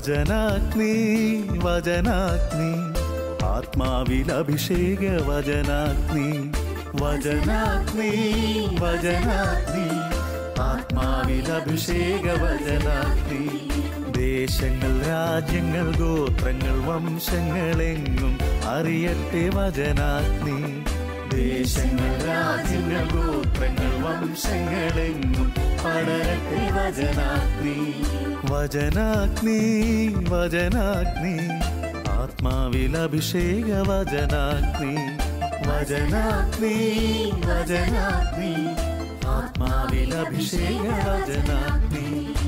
വചനാഗ്നി വചനാഗ്നി ആത്മാവിൽ അഭിഷേക വചനാഗ്നി വചനാഗ്നി വചനാഗ്നി ആത്മാവിൽ അഭിഷേക വചനാഗ്നി ദേശങ്ങൾ രാജ്യങ്ങൾ ഗോത്രങ്ങൾ വംശങ്ങളെങ്ങും അറിയട്ടെ വചനാഗ്നി ദേശങ്ങൾ രാജ്യങ്ങൾ ഗോത്രങ്ങൾ വംശങ്ങളെങ്ങും പടരട്ടെ വചനാഗ്നി വചനാഗ്നി വചനാഗ്നി ആത്മാവിൽ അഭിഷേക വചനാഗ്നി വചനാഗ്നി വചനാഗ്നി ആത്മാവിൽ അഭിഷേക വചനാഗ്നി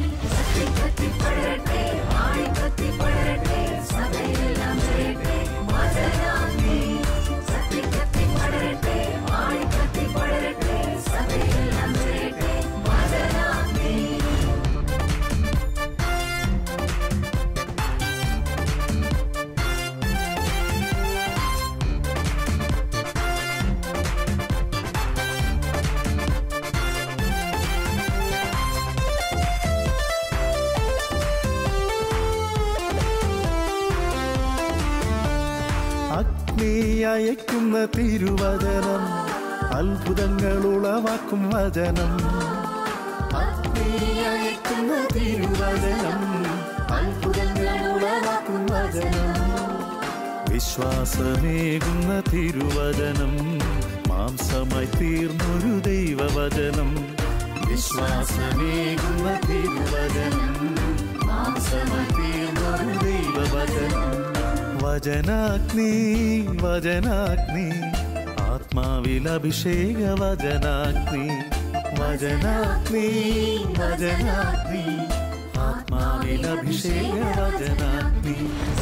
അയക്കുന്ന തിരുവചനം അത്ഭുതങ്ങൾ ഉളവാക്കും വചനം അയക്കുന്ന തിരുവചനം അത്ഭുതങ്ങൾ ഉളവാക്കും വചനം വിശ്വാസമേകുന്ന തിരുവചനം മാംസമായി തീർന്നൊരു ദൈവവചനം വിശ്വാസമേകുന്ന തിരുവചനം മാംസമായി തീർന്നൊരു ദൈവവചനം വചനാഗ്നി വചനാഗ്നി ആത്മാവിൽ അഭിഷേക വചനാഗ്നി വചനാഗ്നി വചനാഗ്നി ആത്മാവിൽ അഭിഷേക വചനാഗ്നി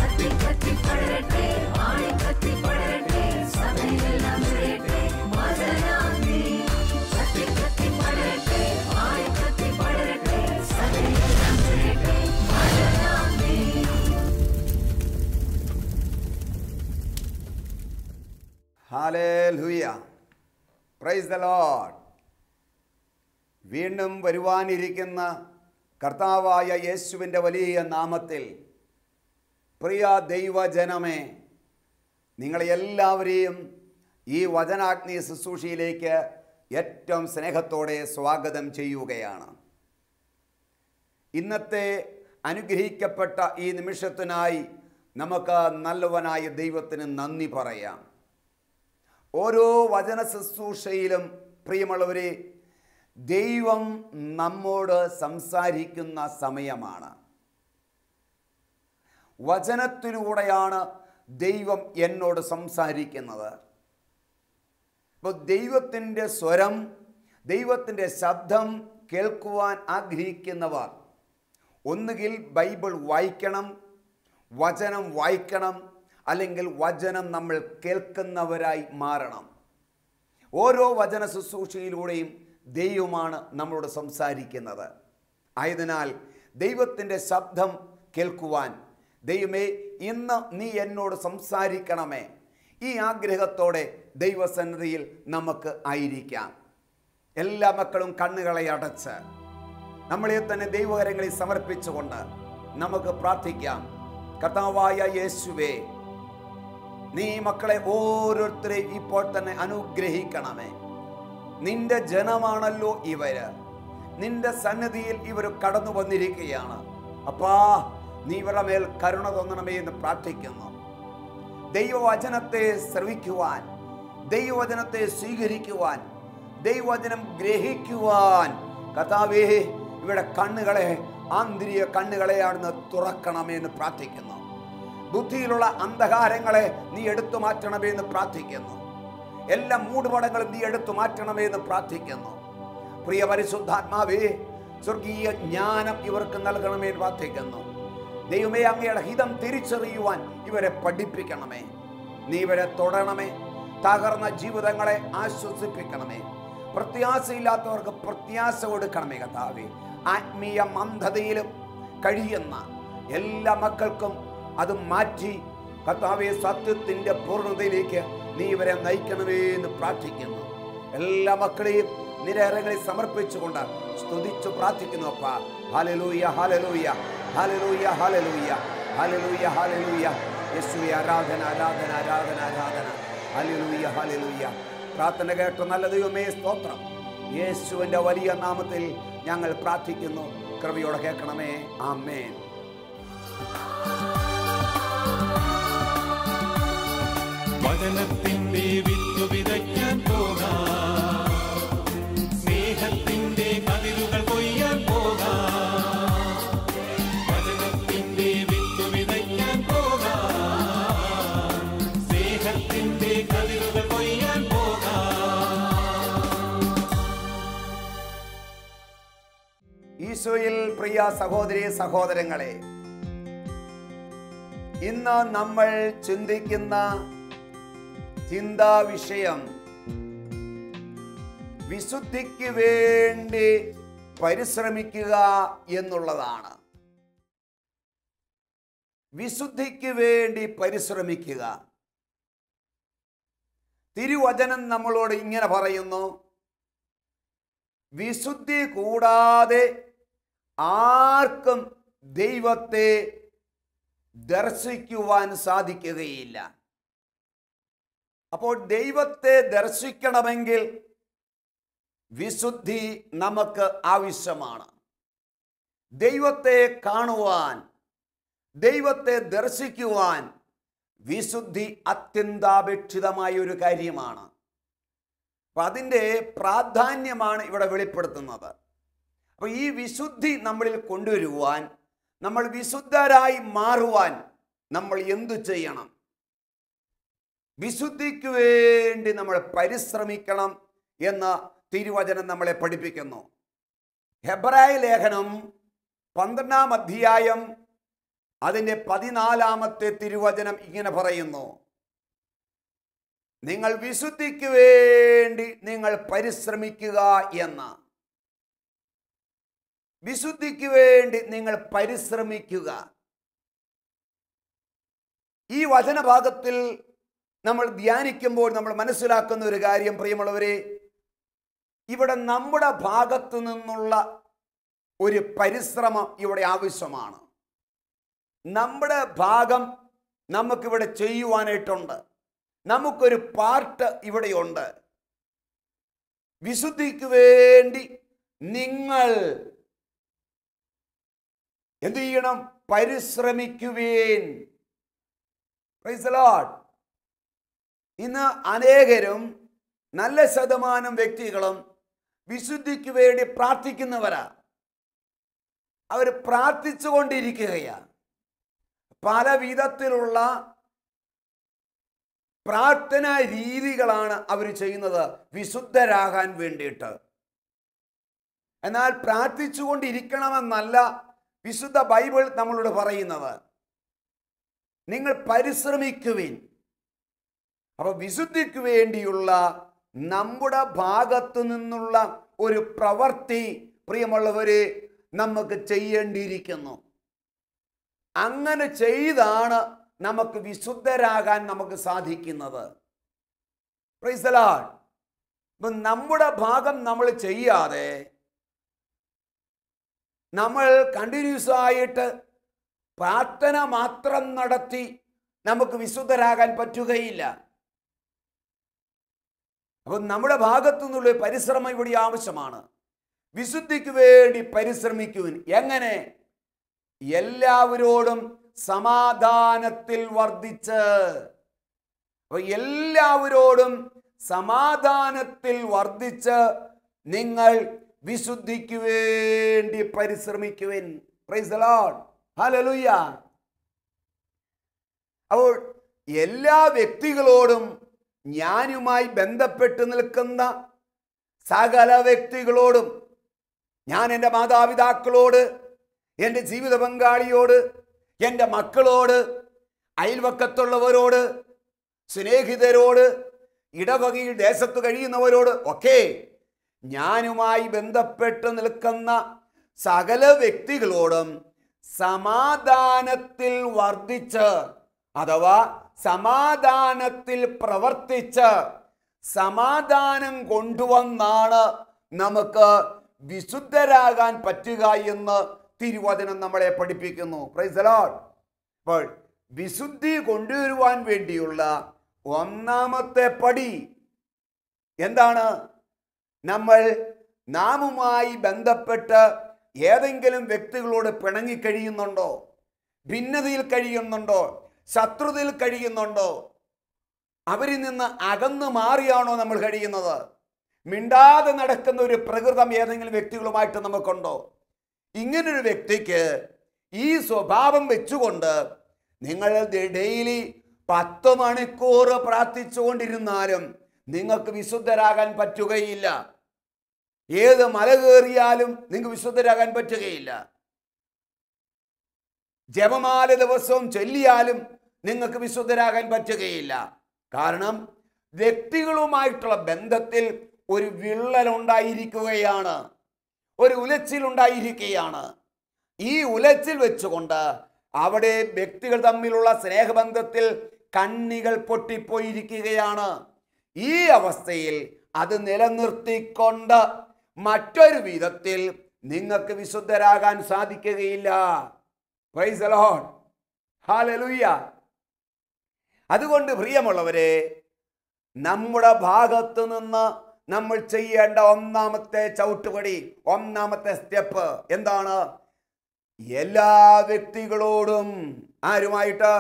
Hallelujah. Praise the Lord. വീണ്ടും വരുവാനിരിക്കുന്ന കർത്താവായ യേശുവിൻ്റെ വലിയ നാമത്തിൽ പ്രിയ ദൈവജനമേ, നിങ്ങളെല്ലാവരെയും ഈ വചനാഗ്നി ശുശ്രൂഷയിലേക്ക് ഏറ്റവും സ്നേഹത്തോടെ സ്വാഗതം ചെയ്യുകയാണ്. ഇന്നത്തെ അനുഗ്രഹിക്കപ്പെട്ട ഈ നിമിഷത്തിനായി നമുക്ക് നല്ലവനായ ദൈവത്തിന് നന്ദി പറയാം. ഓരോ വചന ശുശ്രൂഷയിലും പ്രിയമുള്ളവരെ, ദൈവം നമ്മോട് സംസാരിക്കുന്ന സമയമാണ്. വചനത്തിലൂടെയാണ് ദൈവം എന്നോട് സംസാരിക്കുന്നത്. അപ്പോൾ ദൈവത്തിൻ്റെ സ്വരം, ദൈവത്തിൻ്റെ ശബ്ദം കേൾക്കുവാൻ ആഗ്രഹിക്കുന്നവർ ഒന്നുകിൽ ബൈബിൾ വായിക്കണം, വചനം വായിക്കണം, അല്ലെങ്കിൽ വചനം നമ്മൾ കേൾക്കുന്നവരായി മാറണം. ഓരോ വചന ശുശ്രൂഷയിലൂടെയും ദൈവമാണ് നമ്മളോട് സംസാരിക്കുന്നത്. ആയതിനാൽ ദൈവത്തിൻ്റെ ശബ്ദം കേൾക്കുവാൻ, ദൈവമേ ഇന്ന് നീ എന്നോട് സംസാരിക്കണമേ, ഈ ആഗ്രഹത്തോടെ ദൈവസന്നിധിയിൽ നമുക്ക് ആയിരിക്കാം. എല്ലാ മക്കളും കണ്ണുകളെ അടച്ച് നമ്മളെ തന്നെ ദൈവകരങ്ങളിൽ സമർപ്പിച്ചുകൊണ്ട് നമുക്ക് പ്രാർത്ഥിക്കാം. കർത്താവായ യേശുവേ, നീ മക്കളെ ഓരോരുത്തരെയും ഇപ്പോൾ തന്നെ അനുഗ്രഹിക്കണമേ. നിന്റെ ജനമാണല്ലോ ഇവര്, നിന്റെ സന്നിധിയിൽ ഇവർ കടന്നു വന്നിരിക്കുകയാണ്. അപ്പാ, നീ ഇവരുടെ മേൽ കരുണ തോന്നണമേ എന്ന് പ്രാർത്ഥിക്കുന്നു. ദൈവവചനത്തെ ശ്രവിക്കുവാൻ, ദൈവവചനത്തെ സ്വീകരിക്കുവാൻ, ദൈവവചനം ഗ്രഹിക്കുവാൻ കർത്താവേ ഇവരുടെ കണ്ണുകളെ, ആന്തരിക കണ്ണുകളെയാണെന്ന് തുറക്കണമേ എന്ന് പ്രാർത്ഥിക്കുന്നു. ബുദ്ധിയിലുള്ള അന്ധകാരങ്ങളെ നീ എടുത്തു മാറ്റണമേ എന്ന് പ്രാർത്ഥിക്കുന്നു. എല്ലാ മൂടുപടങ്ങളും നീ എടുത്തു മാറ്റണമേ എന്ന് പ്രാർത്ഥിക്കുന്നു. പ്രിയ പരിശുദ്ധാത്മാവേ, സ്വർഗീയ ജ്ഞാനം ഇവർക്ക് നൽകണമേ എന്ന് പ്രാർത്ഥിക്കുന്നു. ദൈവമേ, അങ്ങയുടെ ഹിതം തിരിച്ചറിയുവാൻ ഇവരെ പഠിപ്പിക്കണമേ. നീ ഇവരെ തൊടണമേ. തകർന്ന ജീവിതങ്ങളെ ആശ്വസിപ്പിക്കണമേ. പ്രത്യാശയില്ലാത്തവർക്ക് പ്രത്യാശ കൊടുക്കണമേ കർത്താവേ. ആത്മീയ മന്ദതയിലും കഴിയുന്ന എല്ലാ മക്കൾക്കും അത് മാറ്റി കർത്താവേ സത്യത്തിൻ്റെ പൂർണ്ണതയിലേക്ക് നീ ഇവരെ നയിക്കണമേ എന്ന് പ്രാർത്ഥിക്കുന്നു. എല്ലാ മക്കളെയും നിരകളിൽ സമർപ്പിച്ചുകൊണ്ട് സ്തുതിച്ചു പ്രാർത്ഥിക്കുന്നു. അപ്പാ, ഹല്ലേലൂയ, ഹല്ലേലൂയ. ഹല്ലേലൂയ ഹല്ലേലൂയ ഹല്ലേലൂയ ഹല്ലേലൂയ. യേശുവേ ആരാധന ആരാധന ആരാധന ആരാധന. ഹല്ലേലൂയ ഹല്ലേലൂയ. പ്രാർത്ഥന കേട്ട നല്ല ദൈവമേ സ്തോത്രം. യേശുവിൻ്റെ വലിയ നാമത്തിൽ ഞങ്ങൾ പ്രാർത്ഥിക്കുന്നു. കൃപയോടെ കേൾക്കണമേ. ആമേൻ. വചനത്തിന്റെ വിത്ത് വിതയ്ക്കാൻ പോകാം, സ്നേഹത്തിന്റെ കതിരുകൾ കൊയ്യാൻ പോകാം. വചനത്തിന്റെ വിത്ത് വിതയ്ക്കാൻ പോകാം, സ്നേഹത്തിന്റെ കതിരുകൾ കൊയ്യാൻ പോകാം. ഈശോയിൽ പ്രിയ സഹോദരി സഹോദരങ്ങളെ, ഇന്ന് നമ്മൾ ചിന്തിക്കുന്ന ചിന്താ വിഷയം വിശുദ്ധിക്ക് വേണ്ടി പരിശ്രമിക്കുക എന്നുള്ളതാണ്. വിശുദ്ധിക്ക് വേണ്ടി പരിശ്രമിക്കുക. തിരുവചനം നമ്മളോട് ഇങ്ങനെ പറയുന്നു, വിശുദ്ധി കൂടാതെ ആർക്കും ദൈവത്തെ ദർശിക്കുവാൻ സാധിക്കുകയില്ല. അപ്പോൾ ദൈവത്തെ ദർശിക്കണമെങ്കിൽ വിശുദ്ധി നമുക്ക് ആവശ്യമാണ്. ദൈവത്തെ കാണുവാൻ, ദൈവത്തെ ദർശിക്കുവാൻ വിശുദ്ധി അത്യന്താപേക്ഷിതമായ ഒരു കാര്യമാണ്. അപ്പം അതിൻ്റെ പ്രാധാന്യമാണ് ഇവിടെ വെളിപ്പെടുത്തുന്നത്. അപ്പോൾ ഈ വിശുദ്ധി നമ്മളിൽ കൊണ്ടുവരുവാൻ, നമ്മൾ വിശുദ്ധരായി മാറുവാൻ നമ്മൾ എന്തു ചെയ്യണം? വിശുദ്ധിക്ക് വേണ്ടി നമ്മൾ പരിശ്രമിക്കണം എന്ന് തിരുവചനം നമ്മളെ പഠിപ്പിക്കുന്നു. ഹെബ്രായ ലേഖനം 12-ാം അധ്യായം അതിൻ്റെ 14-ാമത്തെ തിരുവചനം ഇങ്ങനെ പറയുന്നു, നിങ്ങൾ വിശുദ്ധിക്ക് വേണ്ടി നിങ്ങൾ പരിശ്രമിക്കുക എന്ന്. വിശുദ്ധിക്ക് വേണ്ടി നിങ്ങൾ പരിശ്രമിക്കുക. ഈ വചനഭാഗത്തിൽ നമ്മൾ ധ്യാനിക്കുമ്പോൾ നമ്മൾ മനസ്സിലാക്കുന്ന ഒരു കാര്യം, പ്രിയമുള്ളവരെ, ഇവിടെ നമ്മുടെ ഭാഗത്തു നിന്നുള്ള ഒരു പരിശ്രമം ഇവിടെ ആവശ്യമാണ്. നമ്മുടെ ഭാഗം നമുക്കിവിടെ ചെയ്യുവാനായിട്ടുണ്ട്. നമുക്കൊരു പാർട്ട് ഇവിടെയുണ്ട്. വിശുദ്ധിക്ക് വേണ്ടി നിങ്ങൾ എന്ത് ചെയ്യണം? പരിശ്രമിക്കുവേൻ. Praise the lord. ഇന്ന് അനേകരും, നല്ല ശതമാനം വ്യക്തികളും വിശുദ്ധിക്ക് വേണ്ടി പ്രാർത്ഥിക്കുന്നവരാ. അവർ പ്രാർത്ഥിച്ചുകൊണ്ടിരിക്കുകയാണ്. പല വിധത്തിലുള്ള പ്രാർത്ഥനാ രീതികളാണ് അവർ ചെയ്യുന്നത് വിശുദ്ധരാകാൻ വേണ്ടിയിട്ട്. എന്നാൽ പ്രാർത്ഥിച്ചുകൊണ്ടിരിക്കണമെന്നല്ല വിശുദ്ധ ബൈബിൾ നമ്മളോട് പറയുന്നത്. നിങ്ങൾ പരിശ്രമിക്കുവിൻ. അപ്പോൾ വിശുദ്ധിക്ക് വേണ്ടിയുള്ള നമ്മുടെ ഭാഗത്തു നിന്നുള്ള ഒരു പ്രവൃത്തി, പ്രിയമുള്ളവരെ, നമുക്ക് ചെയ്യേണ്ടിയിരിക്കുന്നു. അങ്ങനെ ചെയ്താണ് നമുക്ക് വിശുദ്ധരാകാൻ നമുക്ക് സാധിക്കുന്നത്. Praise the lord. അപ്പം നമ്മുടെ ഭാഗം നമ്മൾ ചെയ്യാതെ നമ്മൾ കണ്ടിന്യൂസ് ആയിട്ട് പ്രാർത്ഥന മാത്രം നടത്തി നമുക്ക് വിശുദ്ധരാകാൻ പറ്റുകയില്ല. അപ്പം നമ്മുടെ ഭാഗത്തു നിന്നുള്ള പരിശ്രമം ഇവിടെ ആവശ്യമാണ്. വിശുദ്ധിക്ക് വേണ്ടി പരിശ്രമിക്കുവിൻ. എങ്ങനെ? എല്ലാവരോടും സമാധാനത്തിൽ വർദ്ധിച്ച്. എല്ലാവരോടും സമാധാനത്തിൽ വർദ്ധിച്ച് നിങ്ങൾ വിശുദ്ധിക്ക് വേണ്ടി പരിശ്രമിക്കുവിൻ. Praise the lord. ഹല്ലേലൂയ. അപ്പോൾ എല്ലാ വ്യക്തികളോടും, ഞാനുമായി ബന്ധപ്പെട്ട് നിൽക്കുന്ന സകല വ്യക്തികളോടും, ഞാൻ എൻ്റെ മാതാപിതാക്കളോട്, എൻ്റെ ജീവിത പങ്കാളിയോട്, എൻ്റെ മക്കളോട്, അയൽവക്കത്തുള്ളവരോട്, സ്നേഹിതരോട്, ഇടവകയിൽ ദേശത്ത് കഴിയുന്നവരോട് ഒക്കെ, ഞാനുമായി ബന്ധപ്പെട്ട് നിൽക്കുന്ന സകല വ്യക്തികളോടും സമാധാനത്തിൽ വർദ്ധിച്ച്, അഥവാ സമാധാനത്തിൽ പ്രവർത്തിച്ച് സമാധാനം കൊണ്ടുവന്നാണ് നമുക്ക് വിശുദ്ധരാകാൻ പറ്റുക എന്ന് തിരുവചനം നമ്മളെ പഠിപ്പിക്കുന്നു. Praise the lord. അപ്പോൾ വിശുദ്ധി കൊണ്ടുവരുവാൻ വേണ്ടിയുള്ള ഒന്നാമത്തെ പടി എന്താണ്? നമ്മൾ നാമുമായി ബന്ധപ്പെട്ട് ഏതെങ്കിലും വ്യക്തികളോട് പിണങ്ങിക്കഴിയുന്നുണ്ടോ? ഭിന്നതയിൽ കഴിയുന്നുണ്ടോ? ശത്രുതയിൽ കഴിയുന്നുണ്ടോ? അവരിൽ നിന്ന് അകന്നു മാറിയാണോ നമ്മൾ കഴിയുന്നത്? മിണ്ടാതെ നടക്കുന്ന ഒരു പ്രകൃതം ഏതെങ്കിലും വ്യക്തികളുമായിട്ട് നമുക്കുണ്ടോ? ഇങ്ങനൊരു വ്യക്തിക്ക് ഈ സ്വഭാവം വെച്ചുകൊണ്ട് നിങ്ങൾ ഡെയിലി 10 മണിക്കൂർ പ്രാർത്ഥിച്ചുകൊണ്ടിരുന്നാലും നിങ്ങൾക്ക് വിശുദ്ധരാകാൻ പറ്റുകയില്ല. ഏത് മല കയറിയാലും നിങ്ങൾക്ക് വിശുദ്ധരാകാൻ പറ്റുകയില്ല. ജപമാല ദിവസവും ചൊല്ലിയാലും നിങ്ങൾക്ക് വിശുദ്ധരാകാൻ പറ്റുകയില്ല. കാരണം വ്യക്തികളുമായിട്ടുള്ള ബന്ധത്തിൽ ഒരു വിള്ളലുണ്ടായിരിക്കുകയാണ്, ഒരു ഉലച്ചിലുണ്ടായിരിക്കുകയാണ്. ഈ ഉലച്ചിൽ വെച്ചുകൊണ്ട് അവിടെ വ്യക്തികൾ തമ്മിലുള്ള സ്നേഹബന്ധത്തിൽ കണ്ണികൾ പൊട്ടിപ്പോയിരിക്കുകയാണ്. ഈ അവസ്ഥയിൽ അത് നിലനിർത്തിക്കൊണ്ട് മറ്റൊരു വിധത്തിൽ നിങ്ങൾക്ക് വിശുദ്ധരാകാൻ സാധിക്കുകയില്ല. Praise the lord. ഹല്ലേലൂയ. അതുകൊണ്ട് പ്രിയമുള്ളവരെ, നമ്മുടെ ഭാഗത്ത് നിന്ന് നമ്മൾ ചെയ്യേണ്ട ഒന്നാമത്തെ ചവിട്ടുപടി, ഒന്നാമത്തെ സ്റ്റെപ്പ് എന്താണ്? എല്ലാ വ്യക്തികളോടും ആരുമായിട്ട്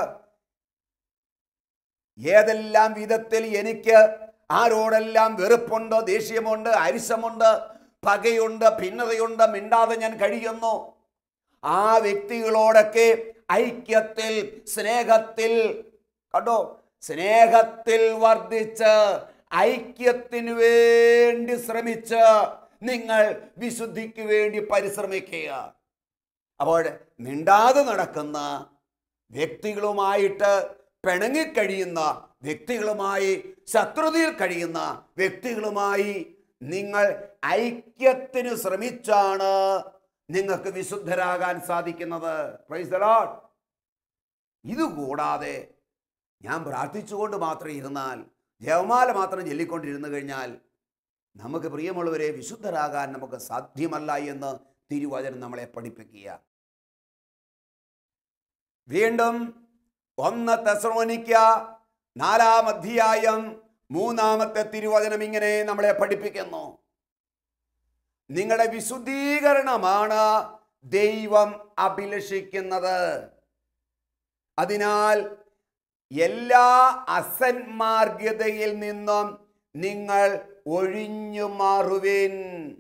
ഏതെല്ലാം വിധത്തിൽ എനിക്ക് ആരോടെല്ലാം വെറുപ്പുണ്ട്, ദേഷ്യമുണ്ട്, അരിശമുണ്ട്, പകയുണ്ട്, ഭിന്നതയുണ്ട്, മിണ്ടാതെ ഞാൻ കഴിയുന്നു, ആ വ്യക്തികളോടൊക്കെ ഐക്യത്തിൽ, സ്നേഹത്തിൽ, കണ്ടോ, സ്നേഹത്തിൽ വർദ്ധിച്ച് ഐക്യത്തിന് വേണ്ടി ശ്രമിച്ച് നിങ്ങൾ വിശുദ്ധിക്ക് വേണ്ടി പരിശ്രമിക്കുക. അപ്പോൾ മിണ്ടാതെ നടക്കുന്ന വ്യക്തികളുമായിട്ട് പിണങ്ങിക്കഴിയുന്ന വ്യക്തികളുമായി, ശത്രുതയിൽ കഴിയുന്ന വ്യക്തികളുമായി നിങ്ങൾ ഐക്യത്തിന് ശ്രമിച്ചാണ് നിങ്ങൾക്ക് വിശുദ്ധരാകാൻ സാധിക്കുന്നത്. Praise the lord. ഇതുകൂടാതെ ഞാൻ പ്രാർത്ഥിച്ചുകൊണ്ട് മാത്രം ഇരുന്നാൽ, ജപമാല മാത്രം ചൊല്ലിക്കൊണ്ടിരുന്നു കഴിഞ്ഞാൽ നമുക്ക് പ്രിയമുള്ളവരെ വിശുദ്ധരാകാൻ നമുക്ക് സാധ്യമല്ല എന്ന് തിരുവചനം നമ്മളെ പഠിപ്പിക്കുക. വീണ്ടും 1 തെസ്സലോനിക്ക 4-ാം അധ്യായം 3-ാമത്തെ തിരുവചനം ഇങ്ങനെ നമ്മളെ പഠിപ്പിക്കുന്നു. നിങ്ങളുടെ വിശുദ്ധീകരണമാണ് ദൈവം അഭിലഷിക്കുന്നത്. അതിനാൽ എല്ലാ അസന്മാർഗ്ഗതയിൽ നിന്നും നിങ്ങൾ ഒഴിഞ്ഞു മാറുവിൻ.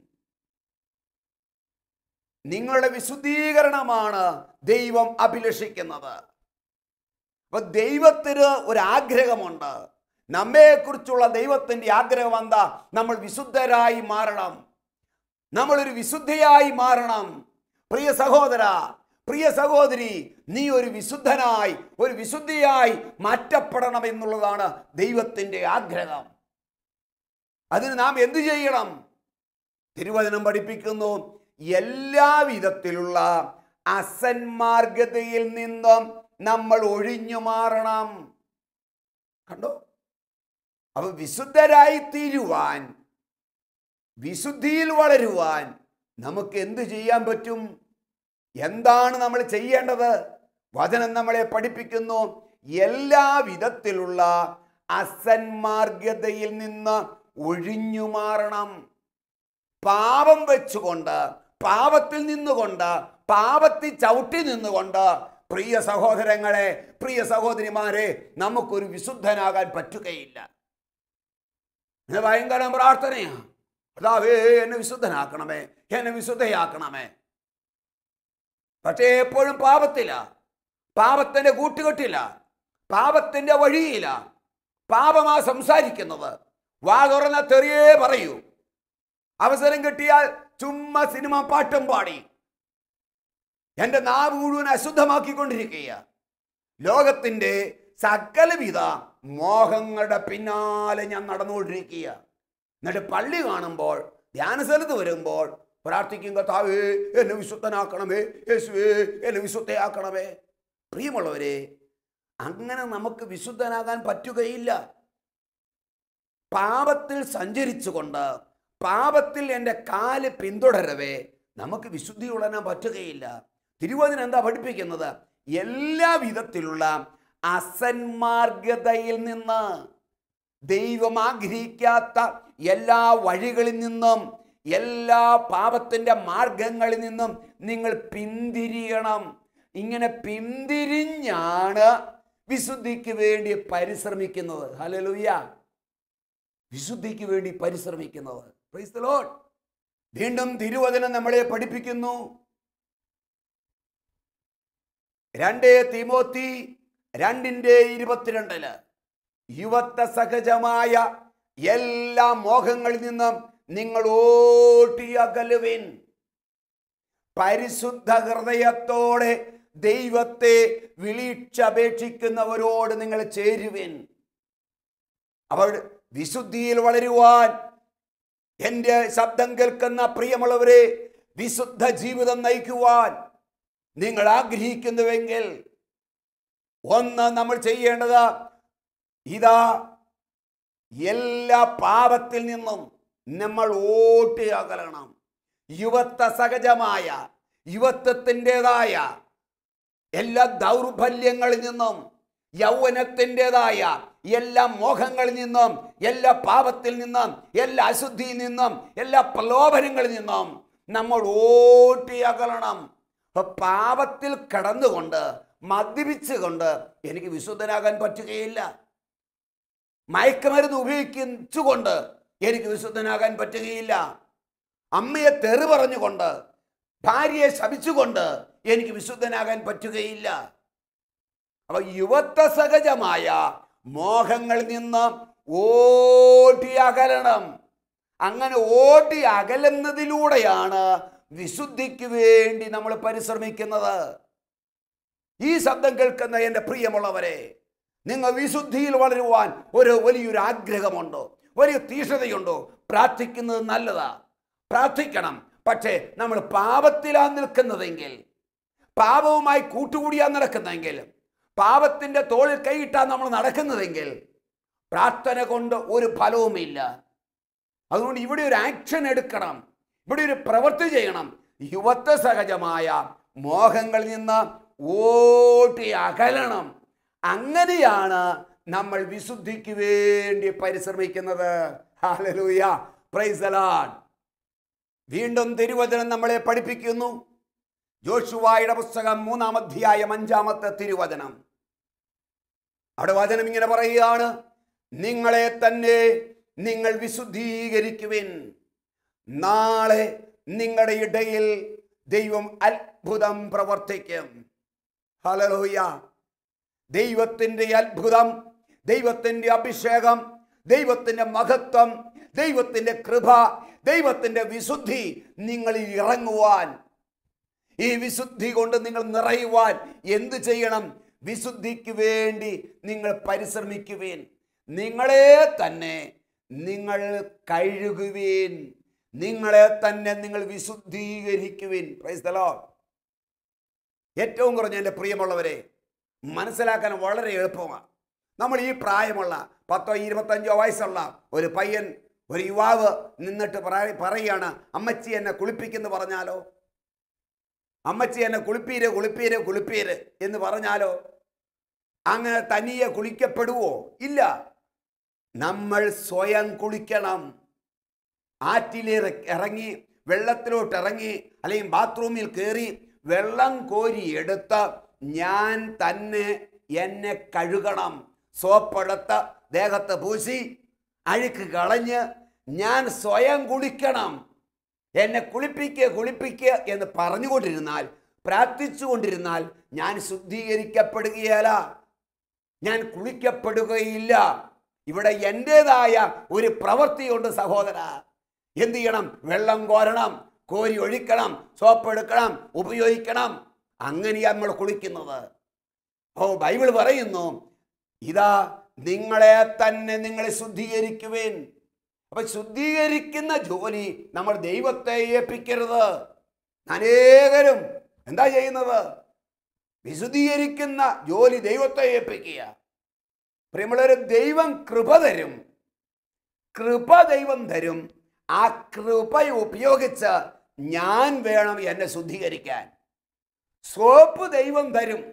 നിങ്ങളുടെ വിശുദ്ധീകരണമാണ് ദൈവം അഭിലഷിക്കുന്നത്. അപ്പൊ ദൈവത്തിന് ഒരാഗ്രഹമുണ്ട്. നമ്മെക്കുറിച്ചുള്ള ദൈവത്തിൻ്റെ ആഗ്രഹം എന്താ? നമ്മൾ വിശുദ്ധരായി മാറണം, നമ്മളൊരു വിശുദ്ധയായി മാറണം. പ്രിയ സഹോദര, പ്രിയ സഹോദരി, നീ ഒരു വിശുദ്ധനായി, ഒരു വിശുദ്ധിയായി മാറ്റപ്പെടണം എന്നുള്ളതാണ് ദൈവത്തിൻ്റെ ആഗ്രഹം. അതിന് നാം എന്തു ചെയ്യണം? തിരുവചനം പഠിപ്പിക്കുന്നു, എല്ലാ വിധത്തിലുള്ള അസന്മാർഗതയിൽ നിന്നും നമ്മൾ ഒഴിഞ്ഞു മാറണം. കണ്ടോ? അപ്പൊ വിശുദ്ധരായി തീരുവാൻ, വിശുദ്ധിയിൽ വളരുവാൻ നമുക്ക് എന്ത് ചെയ്യാൻ പറ്റും? എന്താണ് നമ്മൾ ചെയ്യേണ്ടത്? വചനം നമ്മളെ പഠിപ്പിക്കുന്നു, എല്ലാ വിധത്തിലുള്ള അസന്മാർഗതയിൽ നിന്ന് ഒഴിഞ്ഞു മാറണം. പാപം വെച്ചുകൊണ്ട്, പാപത്തിൽ നിന്നുകൊണ്ട്, പാപത്തിൽ ചവിട്ടി നിന്നുകൊണ്ട് പ്രിയ സഹോദരങ്ങളെ, പ്രിയ സഹോദരിമാരെ, നമുക്കൊരു വിശുദ്ധനാകാൻ പറ്റുകയില്ല. ഇത് ഭയങ്കര പ്രാർത്ഥനയാ. അതാവേ എന്നെ വിശുദ്ധനാക്കണമേ, എന്നെ വിശുദ്ധയാക്കണമേ. പക്ഷേ എപ്പോഴും പാപത്തില, പാപത്തിന്റെ കൂട്ടുകെട്ടില്ല, പാപത്തിന്റെ വഴിയില്ല, പാപമാ സംസാരിക്കുന്നത്. വാ തുറന്ന തെറിയേ പറയൂ. അവസരം കിട്ടിയാൽ ചുമ്മാ സിനിമ പാട്ടും പാടി എൻ്റെ നാവ് മുഴുവൻ അശുദ്ധമാക്കിക്കൊണ്ടിരിക്കുക. ലോകത്തിൻ്റെ സകലവിധ മോഹങ്ങളുടെ പിന്നാലെ ഞാൻ നടന്നുകൊണ്ടിരിക്കുക. എന്നിട്ട് പള്ളി കാണുമ്പോൾ, ധ്യാനസ്ഥലത്ത് വരുമ്പോൾ പ്രാർത്ഥിക്കും, കർത്താവേ എന്നെ വിശുദ്ധനാക്കണമേ, യേശുവേ എന്നെ വിശുദ്ധയാക്കണമേ. പ്രിയമുള്ളവരെ, അങ്ങനെ നമുക്ക് വിശുദ്ധനാകാൻ പറ്റുകയില്ല. പാപത്തിൽ സഞ്ചരിച്ചുകൊണ്ട്, പാപത്തിൽ എൻ്റെ കാല് പിന്തുടരവേ നമുക്ക് വിശുദ്ധി ഉള്ളനാൻ പറ്റുകയില്ല. തിരുവചനം എന്താ പഠിപ്പിക്കുന്നത്? എല്ലാ വിധത്തിലുള്ള അസന്മാർഗതയിൽ നിന്ന്, ദൈവം ആഗ്രഹിക്കാത്ത എല്ലാ വഴികളിൽ നിന്നും, എല്ലാ പാപത്തിൻ്റെ മാർഗങ്ങളിൽ നിന്നും നിങ്ങൾ പിന്തിരിയണം. ഇങ്ങനെ പിന്തിരിഞ്ഞാണ് വിശുദ്ധിക്ക് വേണ്ടി പരിശ്രമിക്കുന്നത്. ഹല്ലേലൂയ! വിശുദ്ധിക്ക് വേണ്ടി പരിശ്രമിക്കുന്നത്. Price the lord. വീണ്ടും തിരുവചനം നമ്മളെ പഠിപ്പിക്കുന്നു. 2 തീമോത്തി 2:22 യുവത്വ സഹജമായ എല്ലാ മോഹങ്ങളിൽ നിന്നും നിങ്ങൾ ഓടി അകലുവിൻ. പരിശുദ്ധ ഹൃദയത്തോടെ ദൈവത്തെ വിളിച്ചപേക്ഷിക്കുന്നവരോട് നിങ്ങൾ ചേരുവിൻ. അപ്പോൾ വിശുദ്ധിയിൽ വളരുവാൻ എൻ്റെ ശബ്ദം കേൾക്കുന്ന പ്രിയമുള്ളവരെ, വിശുദ്ധ ജീവിതം നയിക്കുവാൻ നിങ്ങൾ ആഗ്രഹിക്കുന്നുവെങ്കിൽ ഒന്ന് നമ്മൾ ചെയ്യേണ്ടത് ഇതാ, എല്ലാ പാപത്തിൽ നിന്നും നമ്മൾ ഓടി അകലണം. യുവത്വ സഹജമായ, യുവത്വത്തിൻ്റെതായ എല്ലാ ദൗർബല്യങ്ങളിൽ നിന്നും, യൗവനത്തിൻ്റെതായ എല്ലാ മോഹങ്ങളിൽ നിന്നും, എല്ലാ പാപത്തിൽ നിന്നും, എല്ലാ അശുദ്ധിയിൽ നിന്നും, എല്ലാ പ്രലോഭനങ്ങളിൽ നിന്നും നമ്മൾ ഓടി അകലണം. പാപത്തിൽ കടന്നുകൊണ്ട്, മദ്യപിച്ചുകൊണ്ട് എനിക്ക് വിശുദ്ധനാകാൻ പറ്റുകയില്ല. മയക്കുമരുന്ന് ഉപയോഗിച്ചുകൊണ്ട് എനിക്ക് വിശുദ്ധനാകാൻ പറ്റുകയില്ല. അമ്മയെ തെറി പറഞ്ഞുകൊണ്ട്, ഭാര്യയെ ശപിച്ചുകൊണ്ട് എനിക്ക് വിശുദ്ധനാകാൻ പറ്റുകയില്ല. അപ്പൊ യുവത്വ സഹജമായ മോഹങ്ങളിൽ നിന്ന് ഓടി അകലണം. അങ്ങനെ ഓടി അകലുന്നതിലൂടെയാണ് വിശുദ്ധിക്ക് വേണ്ടി നമ്മൾ പരിശ്രമിക്കുന്നത്. ഈ ശബ്ദം കേൾക്കുന്ന എൻ്റെ പ്രിയമുള്ളവരെ, നിങ്ങൾ വിശുദ്ധിയിൽ വളരുവാൻ വലിയൊരു ആഗ്രഹമുണ്ടോ? വലിയ തീഷ്ണതയുണ്ടോ? പ്രാർത്ഥിക്കുന്നത് നല്ലതാ, പ്രാർത്ഥിക്കണം. പക്ഷേ നമ്മൾ പാപത്തിലാണ് നിൽക്കുന്നതെങ്കിൽ, പാപവുമായി കൂട്ടുകൂടിയാണ് നടക്കുന്നതെങ്കിൽ, പാപത്തിൻ്റെ തോളിൽ കൈയിട്ടാണ് നമ്മൾ നടക്കുന്നതെങ്കിൽ പ്രാർത്ഥന കൊണ്ട് ഒരു ഫലവുമില്ല. അതുകൊണ്ട് ഇവിടെ ഒരു ആക്ഷൻ എടുക്കണം, ഇവിടെ ഒരു പ്രവൃത്തി ചെയ്യണം. യുവത്വ സഹജമായ മോഹങ്ങളിൽ നിന്ന് ഓടി അകലണം. അങ്ങനെയാണ് നമ്മൾ വിശുദ്ധിക്ക് വേണ്ടി പരിശ്രമിക്കുന്നത്. ഹല്ലേലൂയ, പ്രൈസ് ദി ലോർഡ്. വീണ്ടും തിരുവചനം നമ്മളെ പഠിപ്പിക്കുന്നു. യോശുവയുടെ പുസ്തകം 3-ാം അധ്യായം 5-ാമത്തെ തിരുവചനം. അവിടെ വചനം ഇങ്ങനെ പറയുകയാണ്: നിങ്ങളെ തന്നെ നിങ്ങൾ വിശുദ്ധീകരിക്കുവിൻ, നാളെ നിങ്ങളുടെ ഇടയിൽ ദൈവം അത്ഭുതം പ്രവർത്തിക്കും. ഹല്ലേലൂയ. ദൈവത്തിൻ്റെ അത്ഭുതം, ദൈവത്തിൻ്റെ അഭിഷേകം, ദൈവത്തിൻ്റെ മഹത്വം, ദൈവത്തിൻ്റെ കൃപ, ദൈവത്തിൻ്റെ വിശുദ്ധി നിങ്ങളിൽ ഇറങ്ങുവാൻ, ഈ വിശുദ്ധി കൊണ്ട് നിങ്ങൾ നിറയുവാൻ എന്ത് ചെയ്യണം? വിശുദ്ധിക്ക് വേണ്ടി നിങ്ങൾ പരിശ്രമിക്കുവിൻ. നിങ്ങളെ തന്നെ നിങ്ങൾ കഴുകുവിൻ, നിങ്ങളെ തന്നെ നിങ്ങൾ വിശുദ്ധീകരിക്കുവിൻ. Price the Lord. ഏറ്റവും കുറഞ്ഞ എൻ്റെ പ്രിയമുള്ളവരെ, മനസ്സിലാക്കാൻ വളരെ എളുപ്പമാണ്. നമ്മൾ ഈ പ്രായമുള്ള 10-25 വയസ്സുള്ള ഒരു പയ്യൻ, ഒരു യുവാവ് നിന്നിട്ട് പറയുകയാണ്, അമ്മച്ചി എന്നെ കുളിപ്പിക്കെന്ന് പറഞ്ഞാലോ, അമ്മച്ചി എന്നെ കുളിപ്പീര് കുളിപ്പീര് കുളിപ്പീര് എന്ന് പറഞ്ഞാലോ അങ്ങനെ തനിയെ കുളിക്കപ്പെടുവോ? ഇല്ല. നമ്മൾ സ്വയം കുളിക്കണം. ആറ്റിലിറങ്ങി, വെള്ളത്തിലോട്ട് ഇറങ്ങി, അല്ലെങ്കിൽ ബാത്റൂമിൽ കയറി വെള്ളം കോരി എടുത്ത് ഞാൻ തന്നെ എന്നെ കഴുകണം. സോപ്പെടുത്ത് ദേഹത്ത് പൂശി അഴുക്ക് കളഞ്ഞ് ഞാൻ സ്വയം കുളിക്കണം. എന്നെ കുളിപ്പിക്കുക എന്ന് പറഞ്ഞുകൊണ്ടിരുന്നാൽ, പ്രാർത്ഥിച്ചുകൊണ്ടിരുന്നാൽ ഞാൻ ശുദ്ധീകരിക്കപ്പെടുകയില്ല, ഞാൻ കുളിക്കപ്പെടുകയില്ല. ഇവിടെ എൻ്റെതായ ഒരു പ്രവൃത്തിയുണ്ട് സഹോദര. എന്ത് ചെയ്യണം? വെള്ളം കോരണം, കോരി ഒഴിക്കണം, സോപ്പെടുക്കണം, ഉപയോഗിക്കണം. അങ്ങനെയാണ് നമ്മൾ കുളിക്കുന്നത്. ബൈബിൾ പറയുന്നു, ഇതാ നിങ്ങളെ തന്നെ നിങ്ങൾ ശുദ്ധീകരിക്കുവിൻ. അപ്പൊ ശുദ്ധീകരിക്കുന്ന ജോലി നമ്മൾ ദൈവത്തെ ഏൽപ്പിക്കരുത്. അനേകരും എന്താ ചെയ്യുന്നത്? വിശുദ്ധീകരിക്കുന്ന ജോലി ദൈവത്തെ ഏൽപ്പിക്കുക. പ്രിയമുള്ളവരെ, ദൈവം കൃപ തരും, കൃപ ദൈവം തരും. ആ കൃപ ഉപയോഗിച്ച് ഞാൻ വേണം എന്നെ ശുദ്ധീകരിക്കാൻ. സോപ്പ് ദൈവം തരും.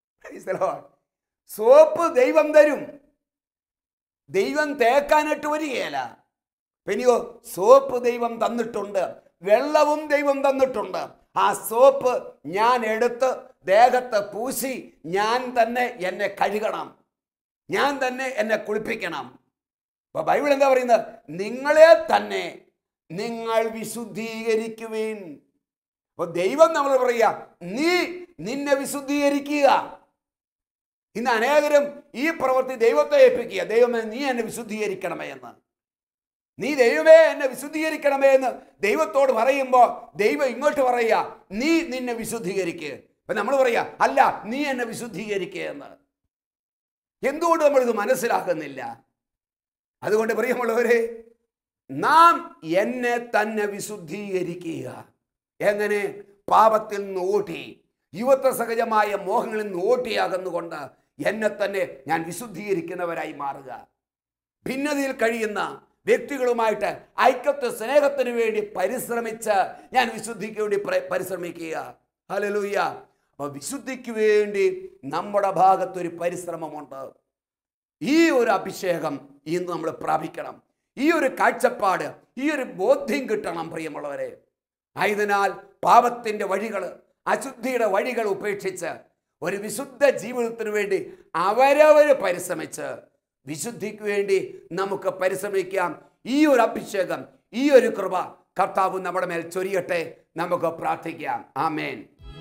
സോപ്പ് ദൈവം തരും. ദൈവം തേക്കാനിട്ട് വരികയില്ല. പിന്നെയോ സോപ്പ് ദൈവം തന്നിട്ടുണ്ട്, വെള്ളവും ദൈവം തന്നിട്ടുണ്ട്. ആ സോപ്പ് ഞാൻ എടുത്ത് ദേഹത്ത് പൂശി ഞാൻ തന്നെ എന്നെ കഴുകണം, ഞാൻ തന്നെ എന്നെ കുളിപ്പിക്കണം. അപ്പൊ ബൈബിൾ എന്താ പറയുന്നത്? നിങ്ങളെ തന്നെ നിങ്ങൾ വിശുദ്ധീകരിക്കുവിൻ. അപ്പൊ ദൈവം നമ്മൾ പറയുക, നീ നിന്നെ വിശുദ്ധീകരിക്കുക. ഇന്ന് അനേകരും ഈ പ്രവൃത്തി ദൈവത്തെ ഏൽപ്പിക്കുക. ദൈവമേ നീ എന്നെ വിശുദ്ധീകരിക്കണമേ എന്ന്. നീ ദൈവമേ എന്നെ വിശുദ്ധീകരിക്കണമേ എന്ന് ദൈവത്തോട് പറയുമ്പോൾ ദൈവം ഇങ്ങോട്ട് പറയുക, നീ നിന്നെ വിശുദ്ധീകരിക്കുക. അപ്പൊ നമ്മൾ പറയുക, അല്ല നീ എന്നെ വിശുദ്ധീകരിക്കുക എന്ന്. എന്തുകൊണ്ട് നമ്മളിത് മനസ്സിലാക്കുന്നില്ല? അതുകൊണ്ട് പ്രിയമുള്ളവരെ, നാം എന്നെ തന്നെ വിശുദ്ധീകരിക്കുക. എങ്ങനെ? പാപത്തിൽ നിന്ന് ഓട്ടി, യുവത്വ സഹജമായ മോഹങ്ങളിൽ നിന്ന് ഓട്ടിയാകുന്നുകൊണ്ട് എന്നെ തന്നെ ഞാൻ വിശുദ്ധീകരിക്കുന്നവരായി മാറുക. ഭിന്നതയിൽ കഴിയുന്ന വ്യക്തികളുമായിട്ട് ഐക്യത്വ സ്നേഹത്തിന് വേണ്ടി പരിശ്രമിച്ച് ഞാൻ വിശുദ്ധിക്ക് വേണ്ടി പരിശ്രമിക്കുക. ഹല്ലേലൂയ. അപ്പൊ വിശുദ്ധിക്ക് വേണ്ടി നമ്മുടെ ഭാഗത്തൊരു പരിശ്രമമുണ്ട്. ഈ ഒരു അഭിഷേകം ഇന്ന് നമ്മൾ പ്രാപിക്കണം. ഈ ഒരു കാഴ്ചപ്പാട്, ഈ ഒരു ബോധ്യം കിട്ടണം പ്രിയമുള്ളവരെ. ആയതിനാൽ പാപത്തിൻ്റെ വഴികൾ, അശുദ്ധിയുടെ വഴികൾ ഉപേക്ഷിച്ച് ഒരു വിശുദ്ധ ജീവിതത്തിന് വേണ്ടി അവരവർ പരിശ്രമിച്ച് വിശുദ്ധിക്ക് വേണ്ടി നമുക്ക് പരിശ്രമിക്കാം. ഈ ഒരു അഭിഷേകം, ഈ ഒരു കൃപ കർത്താവ് നമ്മുടെ മേൽ ചൊരിയട്ടെ. നമുക്ക് പ്രാർത്ഥിക്കാം. ആമേൻ.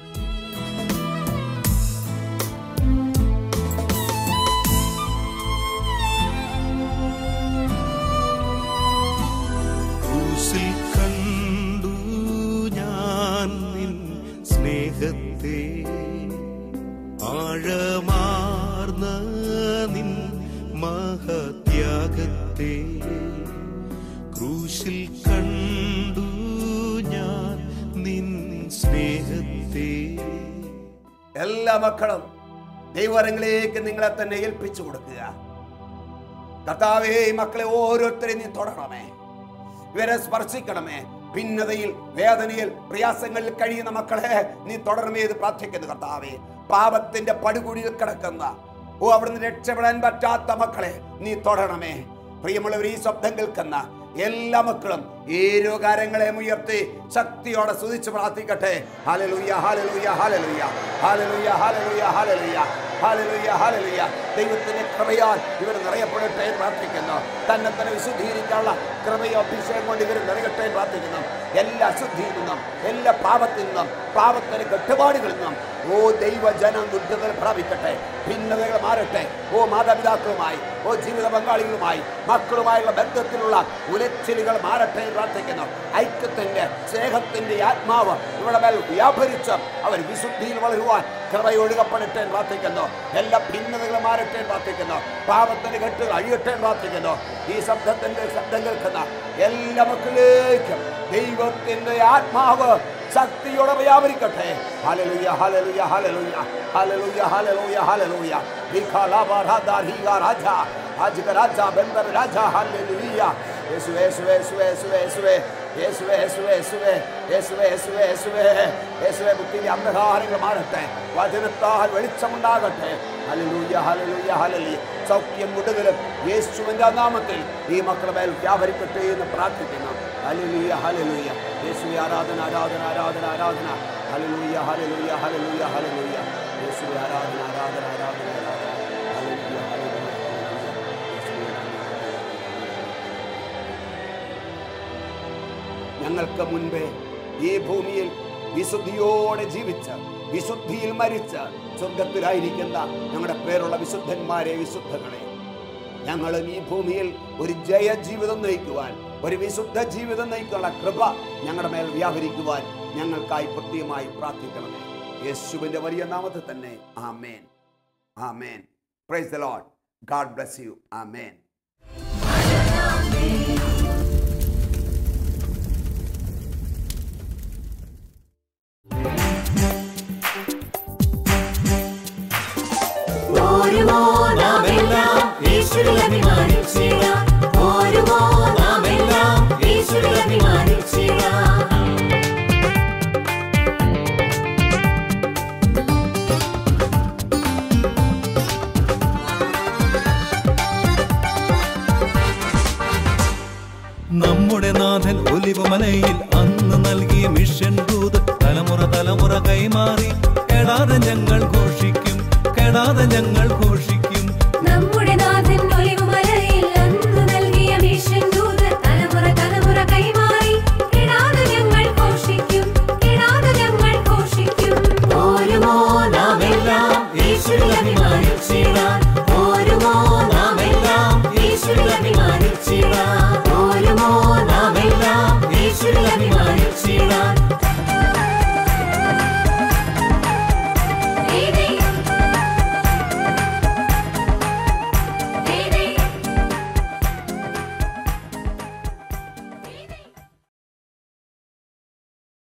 കണ്ടു ഞാൻ നിൻ സ്നേഹത്തെ, ആഴമാർന്ന നിൻ മഹത്യാഗത്തെ. ക്രൂശിൽ കണ്ടു ഞാൻ നിൻ സ്നേഹത്തെ. എല്ലാ മക്കളും ദൈവരങ്ങളിലേക്ക് നിങ്ങളെ തന്നെ ഏൽപ്പിച്ചു കൊടുക്കുക. കർത്താവേ, മക്കളെ ഓരോരുത്തരെയും നീ തൊടണമേ, ഇവരെ സ്പർശിക്കണമേ. ഭിന്നതയിൽ, വേദനയിൽ, പ്രയാസങ്ങളിൽ കഴിയുന്ന മക്കളെ നീ തുടരണമേ എന്ന് പ്രാർത്ഥിക്കുന്നു. കർത്താവേ, പാപത്തിന്റെ പടുകുഴിയിൽ കിടക്കുന്ന അവിടുന്ന് രക്ഷപ്പെടാൻ പറ്റാത്ത മക്കളെ നീ തൊടണമേ. പ്രിയമുള്ളവർ, ഈ ശബ്ദം കേൾക്കുന്ന എല്ലാ മക്കളും ഈ രോഗാരങ്ങളെ ഉയർത്തി ശക്തിയോടെ സ്തുതിച്ച് പ്രാർത്ഥിക്കട്ടെ. ഹല്ലേലൂയ, ഹല്ലേലൂയ, ഹല്ലേലൂയ, ഹല്ലേലൂയ, ഹല്ലേലൂയ, ഹല്ലേലൂയ, ഹല്ലേലൂയ, ഹല്ലേലൂയ. ദൈവത്തിന്റെ കൃപയാൽ ഇവർ നിറയപ്പെടട്ടെ എന്ന് പ്രാർത്ഥിക്കുന്നു. തന്നെ തന്നെ വിശുദ്ധീകരിക്കാനുള്ള കൃപയോ അഭിഷേകം കൊണ്ട് ഇവർ നിറയട്ടെ എന്ന് പ്രാർത്ഥിക്കുന്നു. എല്ലാ അശുദ്ധിയിൽ നിന്നും, എല്ലാ പാപത്തിൽ നിന്നും, പാപത്തിന് കെട്ടുപാടുകളിൽ നിന്നും ദൈവജനം വിടുതൽ പ്രാപിക്കട്ടെ. ഭിന്നതകൾ മാറട്ടെ. മാതാപിതാക്കളുമായി, ജീവിത പങ്കാളികളുമായി, മക്കളുമായുള്ള ബന്ധത്തിലുള്ള ഉലച്ചിലുകൾ മാറട്ടെ എന്ന് പ്രാർത്ഥിക്കുന്നു. ഐക്യത്തിന്റെ, സ്നേഹത്തിന്റെ ആത്മാവ് ഇവിടെ മേൽ വ്യാപരിച്ച് അവർ വിശുദ്ധിയിൽ വളരുവാൻ കൃപയൊഴുകപ്പെടട്ടെ എന്ന് പ്രാർത്ഥിക്കുന്നു. എല്ലാ ഭിന്നതകളും മാറട്ടെ എന്ന് പ്രാർത്ഥിക്കുന്നു. പാപത്തിന്റെ കെട്ടുകൾ അഴിയട്ടെ എന്ന് പ്രാർത്ഥിക്കുന്നു. ഈ ശബ്ദം കേൾക്കുന്ന എല്ലാ മക്കളിലേക്കും ദൈവത്തിന്റെ ആത്മാവ് ശക്തിയോടെ വ്യാപരിക്കട്ടെ. ഹല്ലേലൂയ, ഹല്ലേലൂയ, ഹല്ലേലൂയ, ഹല്ലേലൂയ, ഹല്ലേലൂയ, ഹല്ലേലൂയ. രാജ ബന്ധർ രാജ. ഹല്ലേലൂയ. യേശുവേ, യേശുവേ, യേശുവേ, യേശുവേ, യേശുവേ, യേശുവേ, യേശുവേ, യേശുവേ, യേശുവേ, യേശുവേ, യേശുവേ. ബുദ്ധിയിലെ അന്ധകാരങ്ങൾ മാറട്ടെ. വചനത്താൽ വെളിച്ചമുണ്ടാകട്ടെ. ഹല്ലേലൂയ, ഹല്ലേലൂയ, ഹല്ലേലൂയ. സൗഖ്യം വിടുതലും യേശുവിന്റെ നാമത്തിൽ ഈ മക്കളുടെ മേൽ വ്യാപരിക്കട്ടെ എന്ന് പ്രാർത്ഥിക്കുന്നു. ഹല്ലേലൂയ, ഹല്ലേലൂയ. യേശുവേ, ആരാധന, ആരാധന, ആരാധന, ആരാധന. ഹല്ലേലൂയ, ഹല്ലേലൂയ, ഹല്ലേലൂയ, ഹല്ലേലൂയ. യേശുവേ, ആരാധന, ആരാധന, ആരാധന, ആരാധന. ഹല്ലേലൂയ, ഹല്ലേലൂയ. ഞങ്ങൾക്ക് മുൻപേ ഈ ഭൂമിയിൽ വിശുദ്ധിയോടെ ജീവിച്ച, വിശുദ്ധിയിൽ മരിച്ച, സ്വർഗത്തിലായിരിക്കുന്ന ഞങ്ങളുടെ പേരുള്ള വിശുദ്ധന്മാരെ, വിശുദ്ധങ്ങളെ, ഞങ്ങളും ഈ ഭൂമിയിൽ ഒരു ജയ ജീവിതം നയിക്കുവാൻ, ഒരു വിശുദ്ധ ജീവിതം നയിക്കാനുള്ള കൃപ ഞങ്ങളുടെ മേൽ വ്യാപരിക്കുവാൻ ഞങ്ങൾക്കായി പ്രത്യേകമായി പ്രാർത്ഥിക്കണമേ. യേശുവിന്റെ വലിയ നാമത്തിൽ തന്നെ. ആമേൻ, ആമേൻ. Praise the lord. God bless you. ആമേൻ. നാഥൻ ഒലിവുമലയിൽ അന്ന് നൽകിയ മിഷൻ ദൂത് തലമുറ തലമുറ കൈമാറി കെടാതെ ഞങ്ങൾ ഘോഷിക്കും, കെടാതെ ഞങ്ങൾ ഘോഷിക്കും.